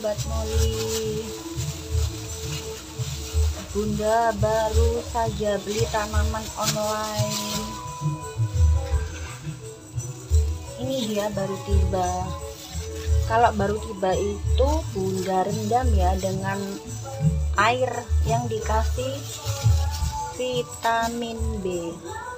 sahabat Molly. Bunda baru saja beli tanaman online. Ini dia baru tiba. Kalau baru tiba itu Bunda rendam ya dengan air yang dikasih vitamin B.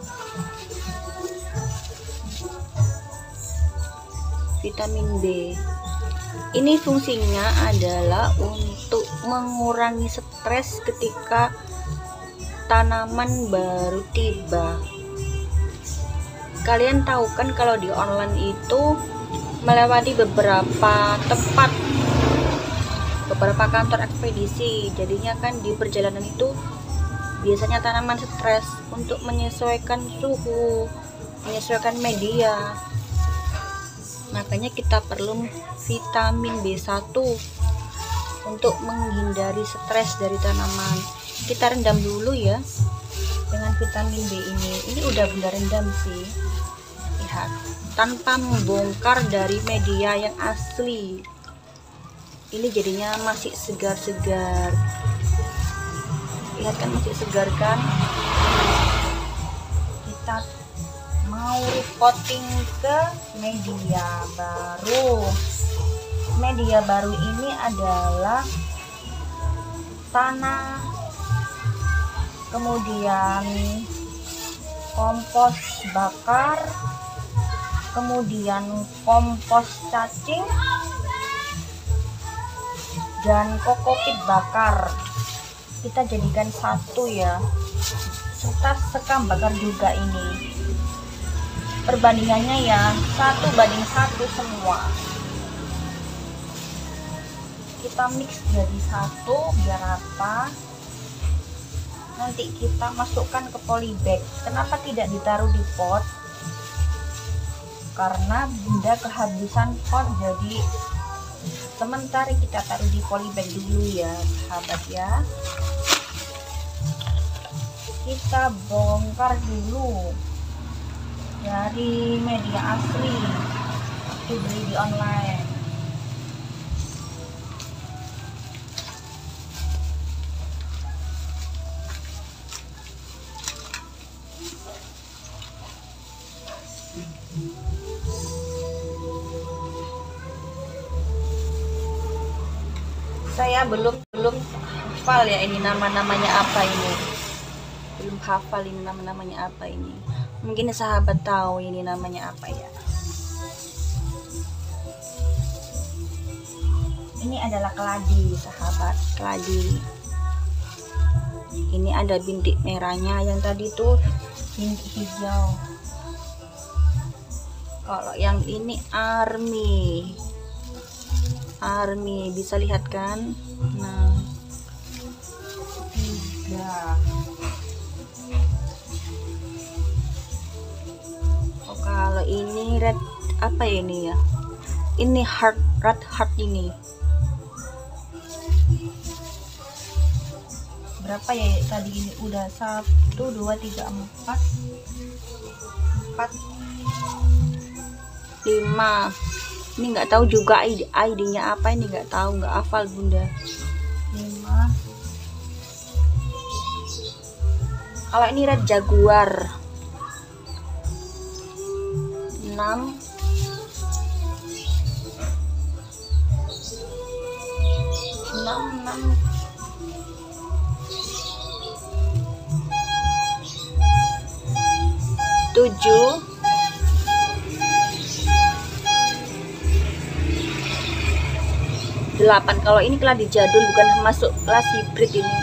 Vitamin B ini fungsinya adalah untuk mengurangi stres ketika tanaman baru tiba. Kalian tahu kan kalau di online itu melewati beberapa tempat, beberapa kantor ekspedisi, jadinya kan di perjalanan itu biasanya tanaman stres untuk menyesuaikan suhu, menyesuaikan media. Makanya kita perlu vitamin B1 untuk menghindari stres dari tanaman. Kita rendam dulu ya dengan vitamin B ini. Ini udah Bunda rendam sih. Lihat, tanpa membongkar dari media yang asli. Ini jadinya masih segar-segar. Lihat kan, masih segar kan? Kita mau repotting ke media baru. Media baru ini adalah tanah, kemudian kompos bakar, kemudian kompos cacing, dan kokopit bakar. Kita jadikan satu ya, serta sekam bakar juga ini. Perbandingannya ya 1:1 semua. Kita mix jadi satu biar apa, nanti kita masukkan ke polybag. Kenapa tidak ditaruh di pot? Karena Bunda kehabisan pot, jadi sementara kita taruh di polybag dulu ya sahabat ya. Kita bongkar dulu dari media asli dibeli di online. Saya belum hafal ya ini namanya apa ini. Belum hafal ini namanya apa ini. Mungkin sahabat tahu ini namanya apa ya. Ini adalah keladi sahabat, keladi. Ini ada bintik merahnya, yang tadi tuh bintik hijau. Kalau yang ini army bisa lihat kan. Nah, 3. Oh, kalau ini red apa ya ini ya, ini red heart ini berapa ya tadi? Ini udah 1 2 3 4 5. Ini nggak tahu juga ID-nya apa, ini nggak tahu, nggak hafal Bunda. 5. Kalau ini red jaguar 6. 7. 8. Kalau ini keladi jadul, bukan masuk kelas hybrid ini.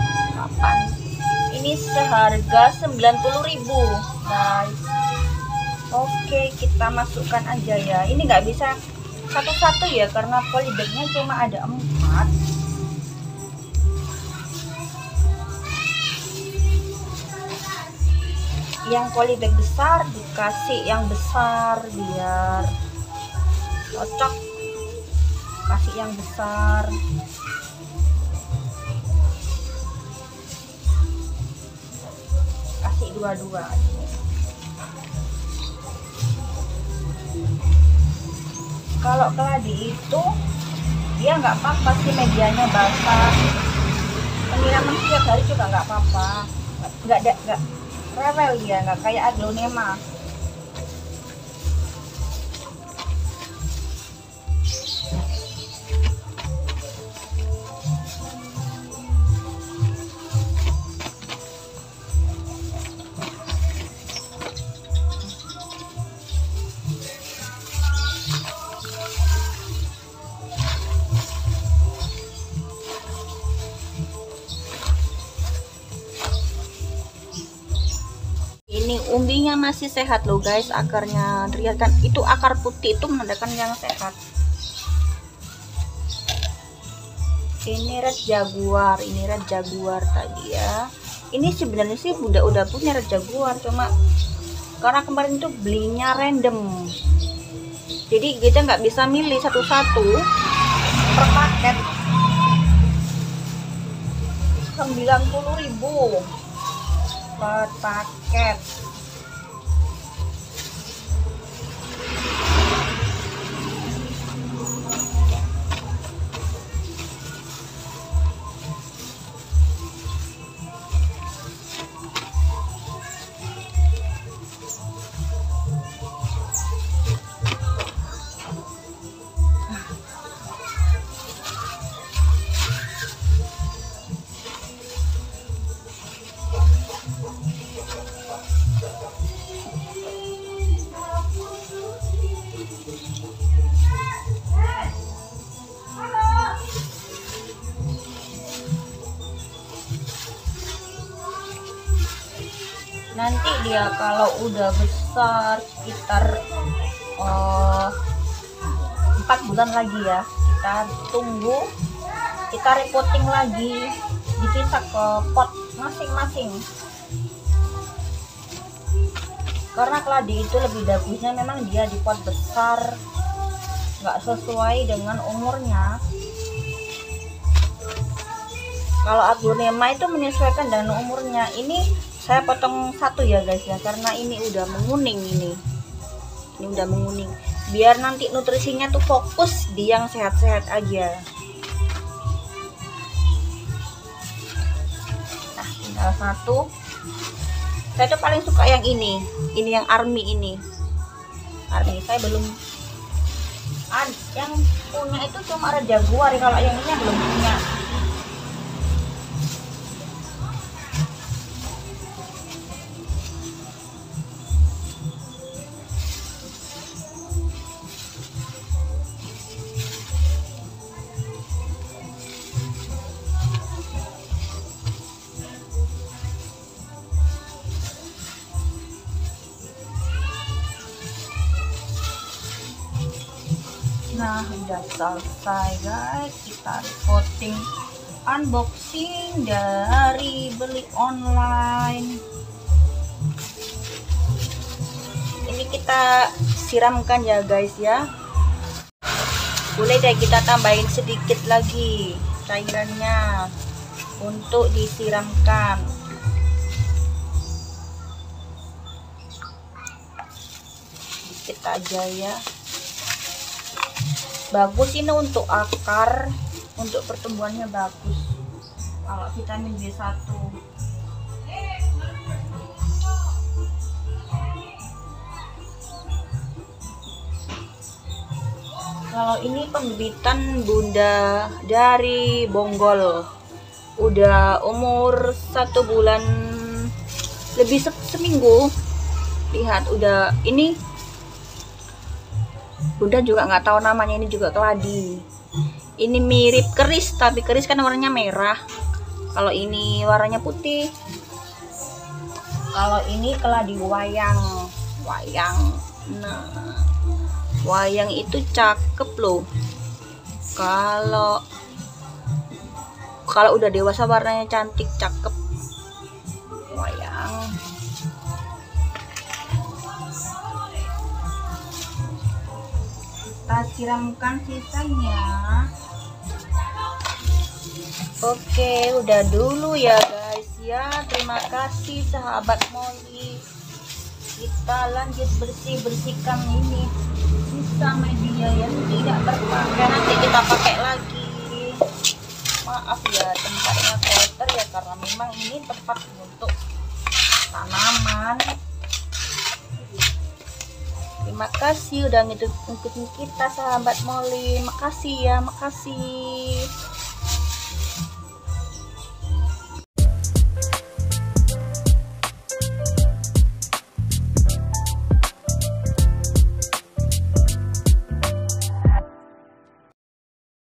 8. Ini seharga 90.000 guys. Oke, kita masukkan aja ya. Ini nggak bisa satu-satu ya, karena polybagnya cuma ada 4. Yang polybag besar dikasih yang besar biar cocok. Kasih yang besar. Kasih dua-dua. Kalau keladi itu Dia nggak apa-apa sih medianya basah, penyiraman setiap hari juga nggak apa-apa, nggak rewel dia, nggak kayak aglonema. Ini umbinya masih sehat loh guys, akarnya terlihat kan, itu akar putih itu menandakan yang sehat. Ini red jaguar tadi ya. Ini sebenarnya sih udah punya red jaguar, cuma karena kemarin itu belinya random, jadi kita nggak bisa milih satu-satu per paket. 90.000 per paket. Nanti dia kalau udah besar sekitar 4 bulan lagi ya, kita tunggu, kita repotting lagi, dipisah ke pot masing-masing. Karena keladi itu lebih bagusnya memang dia di pot besar, nggak sesuai dengan umurnya. Kalau aglonema itu menyesuaikan dengan umurnya. Ini saya potong satu ya guys ya, karena ini udah menguning, ini udah menguning, biar nanti nutrisinya tuh fokus di yang sehat-sehat aja. Nah, tinggal satu. Saya tuh paling suka yang ini yang army ini. Saya belum yang punya itu cuma ada jaguar, kalau yang ini belum punya. Nah, udah selesai guys, kita repotting unboxing dari beli online. Ini kita siramkan ya guys ya. Boleh deh kita tambahin sedikit lagi cairannya untuk disiramkan. Dikit aja ya. Bagus ini untuk akar, untuk pertumbuhannya bagus. Kalau vitamin B1. Kalau ini pembibitan bunda dari Bonggol, udah umur 1 bulan lebih seminggu. Lihat udah ini. Bunda juga nggak tahu namanya, ini juga keladi. Ini mirip keris, tapi keris kan warnanya merah. Kalau ini warnanya putih. Kalau ini keladi wayang. Nah, wayang itu cakep loh. Kalau udah dewasa warnanya cantik, cakep. Wayang. Kita siramkan sisanya. Oke, udah dulu ya guys ya. Terima kasih sahabat Molly. kita lanjut bersihkan ini sisa media yang tidak berpakai, nanti kita pakai lagi. Maaf ya tempatnya kotor ya, karena memang ini tempat untuk tanaman. Terima kasih udah ngikutin kita sahabat Molly. Makasih ya, makasih.